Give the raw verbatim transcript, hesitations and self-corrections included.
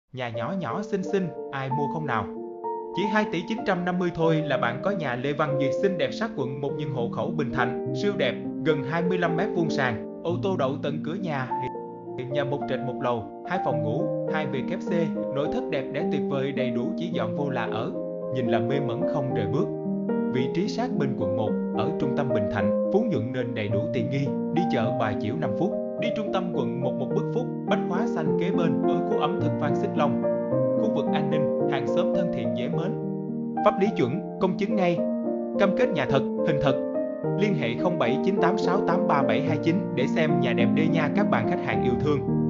Nhà nhỏ nhỏ xinh xinh, ai mua không nào? Chỉ hai tỷ chín trăm năm mươi thôi là bạn có nhà Lê Văn Duyệt xinh đẹp sát quận một nhưng hộ khẩu Bình Thạnh, siêu đẹp, gần hai mươi lăm mét vuông sàn, ô tô đậu tận cửa nhà. Nhà một trệt một lầu, hai phòng ngủ, hai vê kép xê, nội thất đẹp đẽ tuyệt vời đầy đủ chỉ dọn vô là ở. Nhìn là mê mẩn không rời bước. Vị trí sát bên quận một, ở trung tâm Bình Thạnh, Phú Nhuận nên đầy đủ tiện nghi, đi chợ Bà Chiểu năm phút, đi trung tâm quận một một bước phút, bách hóa xanh kế bên, ở khu ẩm thực Phan Xích Long. Khu vực an ninh, hàng xóm thân thiện dễ mến. Pháp lý chuẩn, công chứng ngay. Cam kết nhà thật, hình thật. Liên hệ không bảy chín tám sáu tám ba bảy hai chín để xem nhà đẹp đê nha các bạn khách hàng yêu thương.